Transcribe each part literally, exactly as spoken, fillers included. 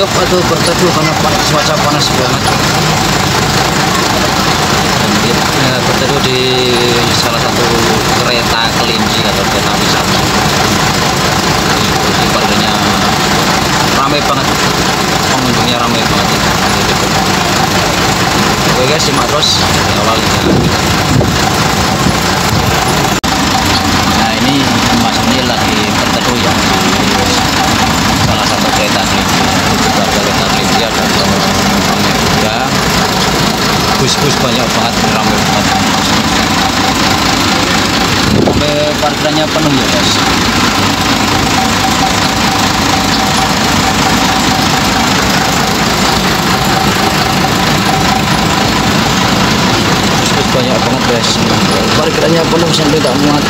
meriop atau berteduh karena cuaca panas banget. Dan kita berteduh di salah satu kereta kelinci atau kereta wisata. Di parkirnya ramai banget, pengunjungnya ramai banget. Oke guys, simak terus dari awal hingga akhir. Nah ini Mas ini lagi berteduh ya di salah satu kereta kelinci. Juga kereta kelinci ada penumpangnya juga. Bus-bus banyak banget, ramai banget. Sampai parkirannya penuh ya guys. Bus-bus banyak banget guys. Parkirannya penuh sampai tak muat.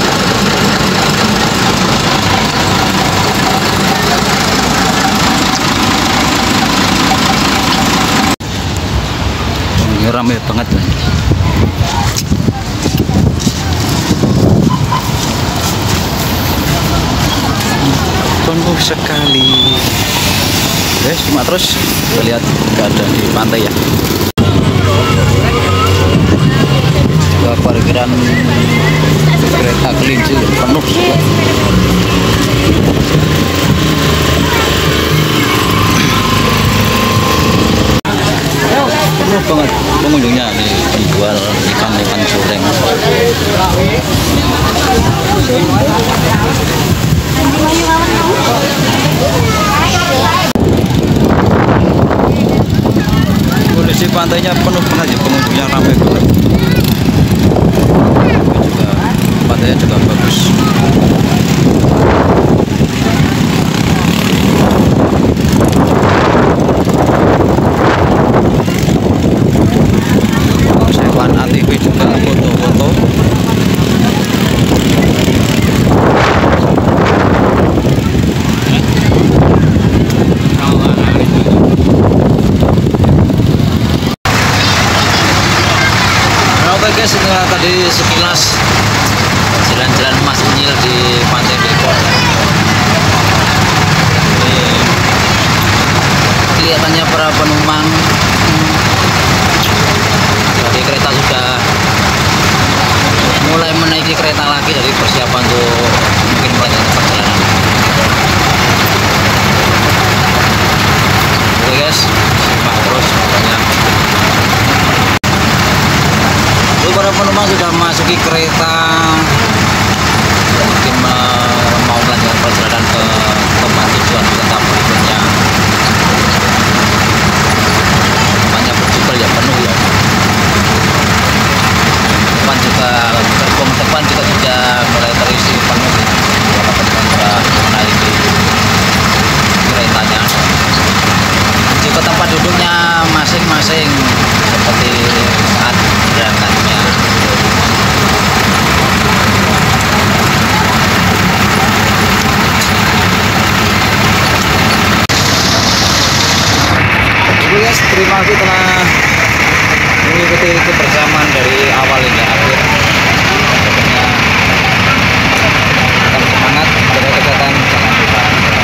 Ini ramai banget kan. Penuh sekali. Oke, simak terus. Kita lihat keadaan di pantai ya. Juga parkiran kereta kelinci penuh juga. Penuh banget pengunjungnya nih, penjual ikan-ikan goreng. Kondisi pantainya penuh banget ya, pengunjungnya ramai banget. Juga pantainya juga bagus. A T V juga foto-foto. Oke guys, itulah tadi sekilas jalan-jalan Mas Unyil di Pantai Depok. Ini kelihatannya para penumpang dari kereta sudah mulai menaiki kereta lagi dari persiapan untuk mungkin melanjutkan perjalanan. Oke guys, simak terus pokoknya. Untuk para penumpang sudah masuki kereta, mungkin mau melanjutkan perjalanan ke tempat tujuan tetap berikutnya. Tempatnya berjubel ya, penuh ya. Depan juga, gerbong depan juga sudah mulai terisi penuh. Para penumpang sudah menaiki keretanya. Juga tempat duduknya masing-masing seperti saat berangkatnya. Oke guys, terima kasih telah mengikuti kebersamaan dari awal hingga akhir. Pokoknya tetap semangat, jaga kesehatan, jangan lupa.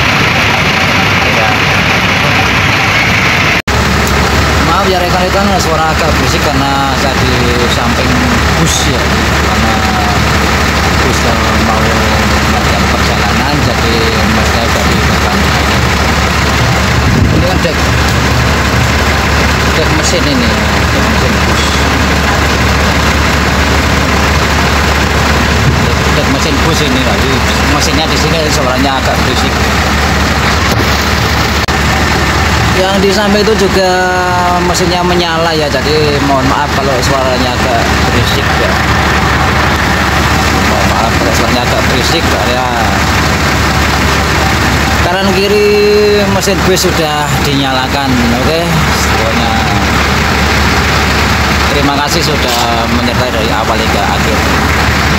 Maaf ya rekan-rekan, suara agak berisik karena saya di samping bus ya, karena bus mau melakukan perjalanan, jadi masnya udah di depan. Ini kan dek dek mesin ini, dek mesin bus. Dek mesin bus ini lagi, mesinnya di sini suaranya agak berisik. Yang di samping itu juga mesinnya menyala ya, jadi mohon maaf kalau suaranya agak berisik ya. Mohon maaf kalau suaranya agak berisik ya. Kanan kiri mesin bus sudah dinyalakan. Oke, semuanya terima kasih sudah menyertai dari awal hingga akhir.